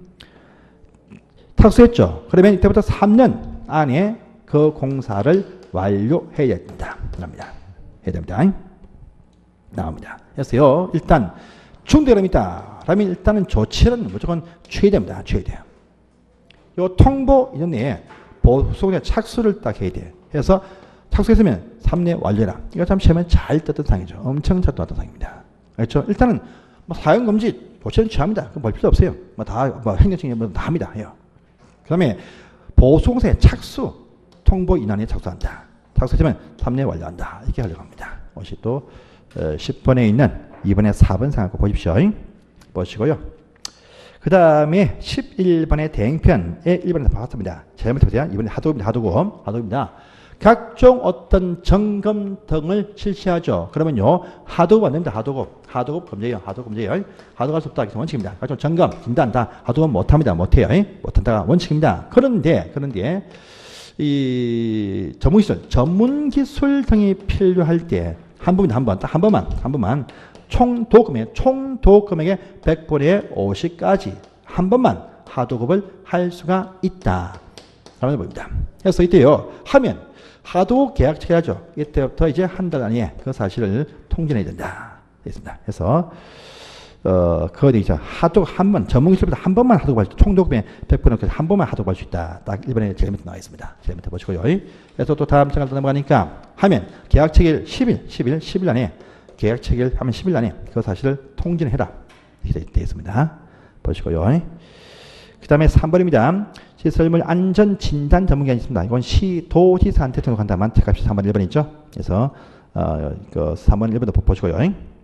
착수했죠. 그러면 이때부터 삼 년 안에 그 공사를 완료해야 된다. 합니다. 해야 됩니다. 나옵니다. 그래서요, 일단 중대금이다. 그러면 일단은 조치는 무조건 취해야 됩니다. 취해야 돼요. 요 통보 이 년 내에 보수공사의 착수를 딱 해야 돼요. 그래서 착수했으면 삼 년 완료라. 이거 참 시험에 잘 떴던 상이죠. 엄청 잘 떴던 상입니다. 그렇죠? 일단은 뭐 사용금지 조치는 취합니다. 그럼 볼 필요 없어요. 뭐 다, 뭐 행정적인 뭐 다 합니다. 해요. 그 다음에 보수공사의 착수, 통보 인원에 착수한다. 착수했으면 삼 년 완료한다. 이렇게 하려고 합니다. 이것이 또 십 번에 있는 이 번에 사 번 상하고 보십시오. 보시고요. 그 다음에 십일 번의 대행편에 일 번에 바꿨습니다. 잘못해보세요. 이번에 하도입니다. 하도고. 하도입니다. 각종 어떤 점검 등을 실시하죠. 그러면요. 하도급 안 됩니다. 하도급. 하도급 금지예요. 하도급 금지예요. 하도급 할 수 없다. 원칙입니다. 각종 점검, 진단 다 하도급 못합니다. 못해요. 못한다가 원칙입니다. 그런데, 그런데, 이 전문기술, 전문기술 등이 필요할 때 한 번입니다. 한 번. 딱 한 번만, 한 번만. 총 도금액, 총 도금액의 백 분의 오십까지 한 번만 하도급을 할 수가 있다. 라는 겁니다. 그래서 이때요, 하면 하도 계약 체결하죠. 이때부터 이제 한 달 안에 그 사실을 통지해야 된다. 있습니다. 그래서, 어, 그 어디 있죠. 하도 한 번, 전문기술보다 한 번만 하도급할 수, 총 도금액 백 분의 한 번만 하도급할 수 있다. 딱 일 번에 제일 밑에 나와 있습니다. 제일 밑에 보시고요. 그래서 또 다음 장을 넘어가니까 하면 계약 체결 십 일, 십 일, 십 일 안에 계약 체결하면 십 일 안에 그 사실을 통지를 해라. 이렇게 되어 있습니다. 보시고요. 그 다음에 삼 번입니다. 시설물 안전 진단 전문기관이 있습니다. 이건 시도지사한테 등록한다만 택값이 삼 번 일 번 있죠. 그래서 어, 그 삼 번 일 번도 보시고요.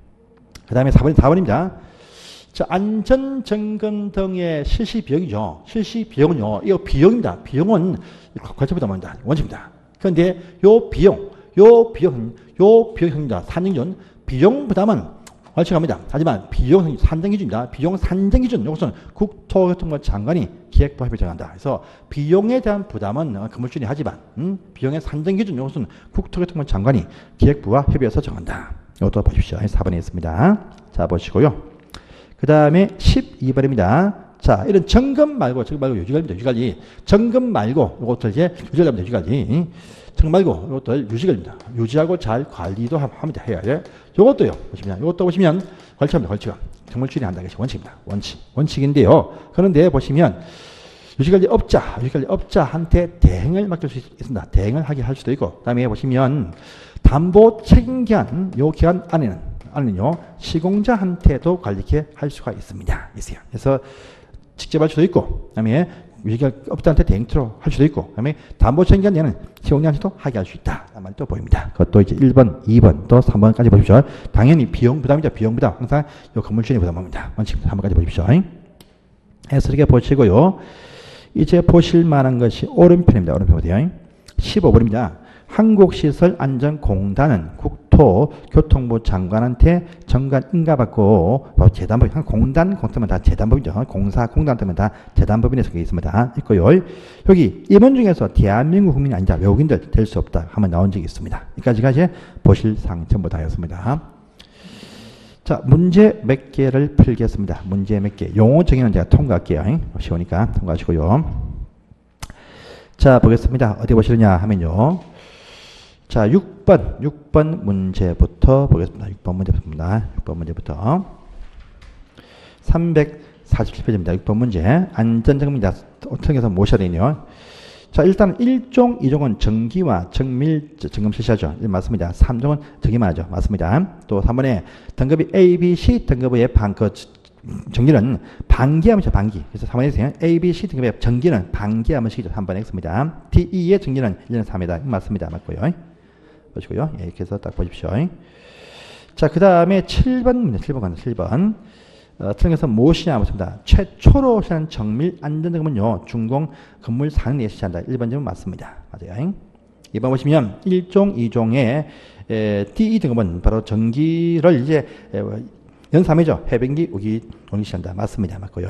그 다음에 사 번, 사 번입니다. 자, 안전 점검 등의 실시 비용이죠. 실시 비용은요. 이거 비용입니다. 비용은 관점보다 먼저 원칙입니다. 그런데 요 비용, 요 비용, 요 비용입니다. 산정 기준, 비용 부담은 원칙합니다. 하지만 비용 산정 기준입니다. 비용 산정 기준, 이것은 국토교통부 장관이 기획부 협의를 정한다. 그래서 비용에 대한 부담은 건물주이 하지만 음? 비용의 산정 기준, 이것은 국토교통부 장관이 기획부와 협의해서 정한다. 이것도 보십시오. 사 번에 있습니다. 자, 보시고요. 그 다음에 십이 번입니다. 자, 이런 점검 말고, 점검 말고 유지관리입니다. 유지관리. 점검 말고, 이것들 이제 유지관리입니다. 유지관리. 점검 말고, 이것들 유지관리입니다. 유지하고 잘 관리도 합니다. 해야 돼. 이것도요. 보시면, 이것도 보시면, 걸치합니다. 걸치가. 정물주의 한다는 것이 원칙입니다. 원칙. 원칙인데요. 그런데 보시면, 유지관리 업자, 유지관리 업자한테 대행을 맡길 수 있습니다. 대행을 하게 할 수도 있고, 그 다음에 보시면, 담보 책임기한, 요 기간 안에는, 안에는요, 시공자한테도 관리케 할 수가 있습니다. 있어요. 그래서 직접 할 수도 있고, 그 다음에 유지관리 업자한테 대행토로 할 수도 있고, 그 다음에 담보 책임기한 얘는 시공자한테도 하게 할 수 있다. 라는 말이 또 보입니다. 그것도 이제 일 번, 이 번, 또 삼 번까지 보십시오. 당연히 비용 부담이죠. 비용 부담. 항상 요 건물주인이 부담합니다. 원칙 삼 번까지 보십시오. 해서 이렇게 보시고요. 이제 보실 만한 것이 오른편입니다. 오른편 보세요. 십오 번입니다. 한국시설안전공단은 국토교통부 장관한테 정관 인가받고 재단법, 공단 공단은 다 재단법이죠. 공사 공단 때문에 다 재단법인에 속해 있습니다. 있고요. 여기 임원 중에서 대한민국 국민이 아니다. 외국인들 될 수 없다. 한번 나온 적이 있습니다. 여기까지가 이제 보실 사항 전부 다였습니다. 자, 문제 몇 개를 풀겠습니다. 문제 몇 개. 용어 정의는 제가 통과할게요. 쉬우니까 통과하시고요. 자, 보겠습니다. 어디 보시느냐 하면요. 자, 육 번, 육 번 문제부터 보겠습니다. 육 번 문제부터입니다. 육 번 문제부터. 삼백사십칠 페이지입니다. 육 번 문제. 안전점검입니다. 어떻게 해서 모셔야 되냐. 자, 일단 일 종, 이 종은 정기와 정밀 점검 실시하죠. 맞습니다. 삼 종은 정기만 하죠. 맞습니다. 또 삼 번에 등급이 A, B, C 등급의 반, 그, 정기는 반기하면서 반기. 그래서 삼 번에 A, B, C 등급의 정기는 반기하면서이죠. 삼 번에 X입니다. D, E의 정기는 일 년 삼 회다. 맞습니다. 맞고요. 보시고요. 예, 이렇게 해서 딱 보십시오. 자, 그 다음에 칠 번, 칠 번 가는 칠 번. 어, 틀에서 무엇이냐 묻습니다. 최초로 실시한 정밀 안전등급은요, 준공 건물 상에 실시한다. 일 번 질문 맞습니다. 맞아요. 이 번 보시면 일 종, 이 종의 에, 디 이 등급은 바로 전기를 이제 에, 연삼이죠. 해변기, 우기, 동기 실시한다. 맞습니다. 맞고요.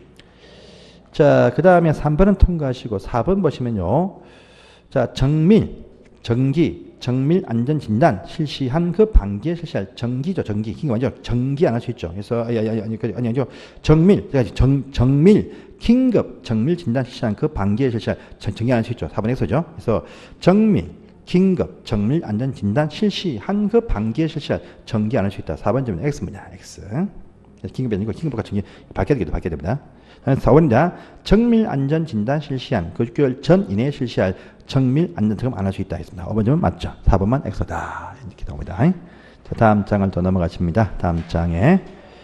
자, 그 다음에 삼 번은 통과하시고 사 번 보시면요. 자, 정밀, 전기, 정밀 안전 진단 실시한 그 반기에 실시할 전기죠. 전기. 긴급 아니죠. 전기 안 할 수 있죠. 그래서 아니 아니 아니 아니 아니죠. 정밀. 정 정밀 긴급 정밀 진단 실시한 그 반기에 실시할 전, 전기 안 할 수 있죠. 사 번 X죠. 그래서 정밀 긴급 정밀 안전 진단 실시한 그 반기에 실시할 전기 안 할 수 있다. 사 번 점은 X입니다. X. 긴급이 아니고 긴급과 전기 바뀌어야 되기도 바뀌어야 됩니다. 사 번입니다. 정밀 안전 진단 실시한 그 육 개월 전 이내에 실시할 정밀 안전 점검 안 할 수 있다 했습니다. 오 번 점은 맞죠. 사 번만 X다. 이렇게 나옵니다. 자, 다음 장을 또 넘어가십니다. 다음 장에.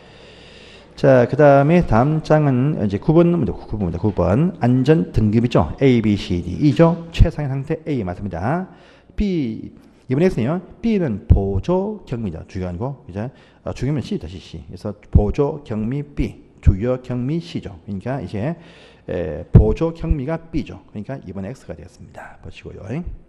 자, 그 다음에 다음 장은 이제 구 번입니다. 구 번입니다. 구 번. 안전 등급이죠. A, B, C, D, E죠. 최상의 상태 A 맞습니다. B, 이번 X는요. B는 보조 경미죠. 주요 아니고, 이제, 어, 주요면 C죠. C, C. 그래서 보조 경미 B. 주요 경미 C죠. 그러니까 이제 에, 보조 경미가 B죠. 그러니까 이번 X가 되었습니다. 보시고요.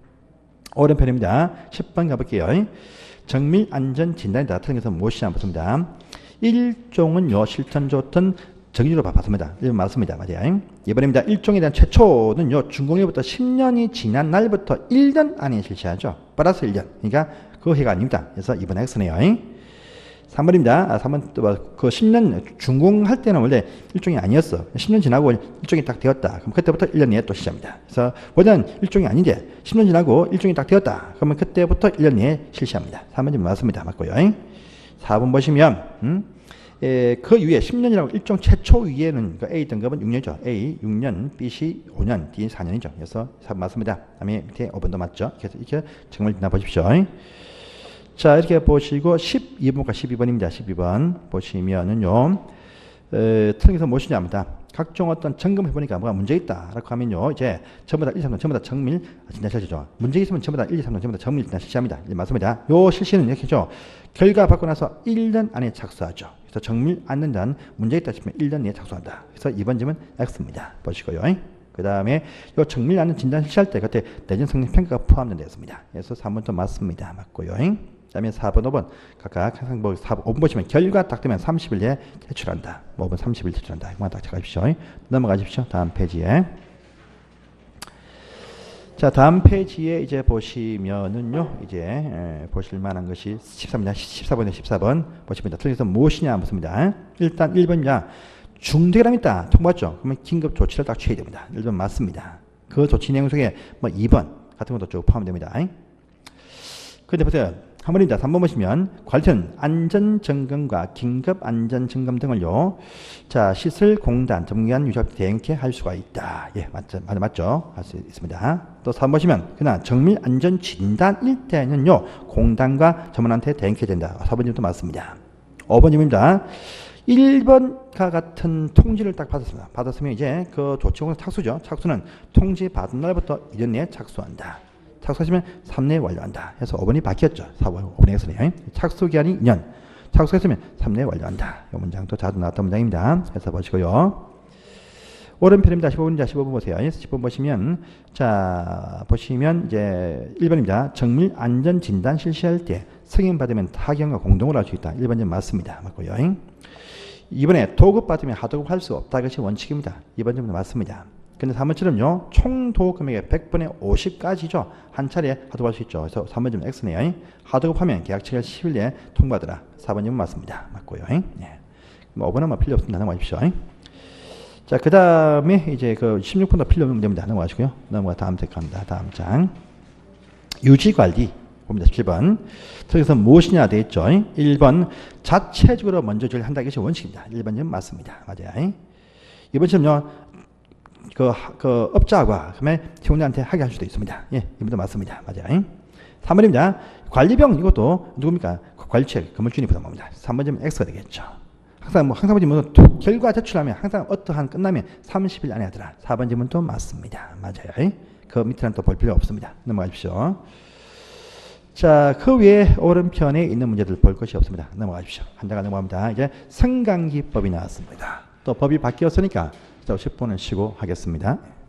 오른편입니다. 십 번 가볼게요. 정밀 안전 진단이다. 틀린 것은 무엇이냐 묻습니다. 일 종은요 실전 좋던 정의로 봤습니다. 일 번 맞습니다. 맞아요. 이번입니다. 일 종에 대한 최초는요 준공일부터 십 년이 지난 날부터 일 년 안에 실시하죠. 플러스 일 년. 그러니까 그 해가 아닙니다. 그래서 이번 X네요. 삼 번입니다. 아, 삼 번, 그 십 년, 준공할 때는 원래 일종이 아니었어. 십 년 지나고 일종이 딱 되었다. 그럼 그때부터 일 년 내에 또 시작합니다. 그래서 원래는 일종이 아닌데, 십 년 지나고 일종이 딱 되었다. 그러면 그때부터 일 년 내에 실시합니다. 삼 번 좀 맞습니다. 맞고요. 사 번 보시면, 음, 에, 그 위에 십 년이라고 일종 최초 위에는 그 A 등급은 육 년이죠. A 육 년, B, C 오 년, D 사 년이죠. 그래서 사 번 맞습니다. 다음에 밑에 오 번도 맞죠. 그래서 이렇게 정말 지나 보십시오. 자, 이렇게 보시고 십이 번과 십이 번입니다. 십이 번 보시면은요. 에, 틀에서 무엇이냐 합니다. 각종 어떤 점검해 보니까 뭐가 문제 있다라고 하면요. 이제 전부 다 일, 이, 삼 번 전부 다 정밀 진단 실시죠. 문제 있으면 전부 다 일, 이, 삼 번 전부 다 정밀 진단 실시합니다. 네, 맞습니다. 요 실시는 이렇게죠. 결과 받고 나서 일 년 안에 착수하죠. 그래서 정밀 안전단 문제 있다 싶으면 일 년 내에 착수한다. 그래서 이번 점은 X입니다. 보시고요. 그 다음에 요 정밀 안전 진단 실시할 때 그때 내전 성능 평가가 포함되었습니다. 그래서 삼 번도 맞습니다. 맞고요. 그 다음에 사 번, 오 번 각각 항상 뭐 사 번, 오 번 보시면 결과 딱 되면 삼십 일 내에 제출한다. 오 번 삼십 일 제출한다. 이거만 딱 체크하십시오. 넘어가십시오. 다음 페이지에. 자, 다음 페이지에 이제 보시면은요, 이제 에, 보실 만한 것이 십삼 번입니다. 십사 번에 십사 번 보시면 틀려서 무엇이냐 묻습니다. 일단 일 번이냐 중대감이 있다. 통보했죠. 그러면 긴급 조치를 딱 취해야 됩니다. 일 번 맞습니다. 그 조치 내용 속에 뭐 이 번 같은 것도 쭉 포함됩니다. 근데 보세요. 한 번입니다. 삼 번 보시면 관련 안전점검과 긴급안전점검 등을요. 자, 시설공단 전문기관 유지업 대행케 할 수가 있다. 예, 맞죠? 맞, 맞죠? 할 수 있습니다. 또 사 번 보시면 그러나 정밀안전진단일 때는요. 공단과 전문한테 대행케 된다. 사 번님도 맞습니다. 오 번입니다. 일 번과 같은 통지를 딱 받았습니다. 받았으면 이제 그 조치공단 착수죠. 착수는 통지 받은 날부터 일 년 내에 착수한다. 착수하시면 삼 년 내에 완료한다. 그래서 오 번이 바뀌었죠. 사 번, 오 번에서는 착수기한이 이 년. 착수했으면 삼 년 내에 완료한다. 이 문장도 자주 나왔던 문장입니다. 그래서 보시고요. 오른편입니다. 십오 번입니다. 십오 번 보세요. 십 번 보시면, 자, 보시면 이제 일 번입니다. 정밀 안전 진단 실시할 때 승인받으면 타경과 공동으로 할 수 있다. 일 번은 맞습니다. 맞고요. 이 번에 도급받으면 하도급 할 수 없다. 이것이 원칙입니다. 이 번 점은 맞습니다. 근데 삼 번처럼요, 총 도급 금액의 백 분의 오십까지죠. 한 차례 하도급할 수 있죠. 그래서 삼 번 점은 X네요. 하도급하면 계약 체결 십 일 내에 통보하더라. 사 번 점은 맞습니다. 맞고요. 예. 오 번은 뭐 필요 없습니다. 넘어가십시오. 자, 그 다음에 이제 그 십육 번도 필요 없는 문제입니다. 넘어가시고요. 넘어가 다음 tek 갑니다. 다음 장. 유지관리. 봅니다. 십칠 번. 그래서 무엇이냐 되어 있죠. 일 번 자체적으로 먼저 조리를 한다. 이것이 원칙입니다. 일 번 점은 맞습니다. 맞아요. 이 번처럼요. 그, 그 업자가 그다음에 팀원들한테 하게 할 수도 있습니다. 예, 이분도 맞습니다. 맞아요. 삼 번입니다. 관리병 이것도 누굽니까? 관리책 건물주인이 부담합니다. 삼 번 점은 X가 되겠죠. 항상 뭐 항상 보면 결과 제출하면 항상 어떠한 끝나면 삼십 일 안에 하더라. 사 번 점은 또 맞습니다. 맞아요. 그 밑에는 또 볼 필요 없습니다. 넘어가십시오. 자, 그 외에 오른편에 있는 문제들 볼 것이 없습니다. 넘어가십시오. 한 장가 넘어갑니다. 이제 성강기법이 나왔습니다. 또 법이 바뀌었으니까 십 분은 쉬고 하겠습니다.